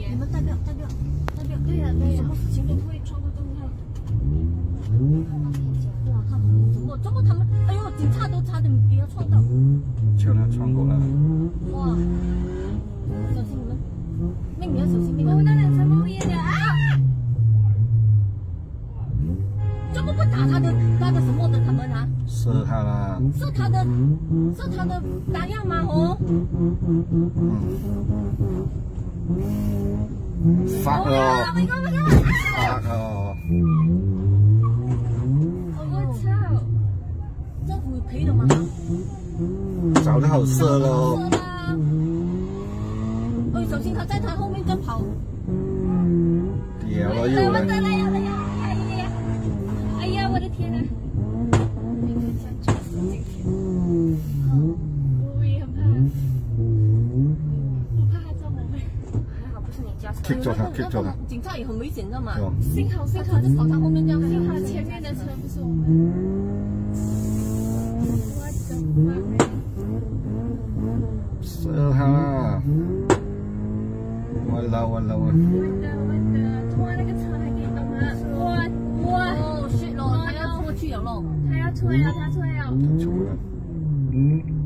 你们代表，对呀，什么事情都会闯到这里来。哇，他们怎么他们？哎呦，警察都差点给他撞到。 叫他闯过来。 哇，小心你们，妹妹要小心妹妹。我那辆车冒烟了啊！怎么不打他的什么的他们啊？ 射他啦！ 是他的打样吗？哦。 发哦！发哦！ 我操！政府赔了吗？ 早就好射喽。 射啦！哎，小心他在他后面在跑。 屌了又来！ 哎呀，我的天哪！我也很怕，我怕他撞我们。还好不是你驾驶。 kick 住他！ 警察也很危险，知道吗？ 幸好在跑他后面这样， 幸好前面的车不是我们。 射他啦！完了！ 我的，哇，那个车还可以动啊！哇！ 哦，shit 咯，他要出去了咯， 他要出来了， 出来。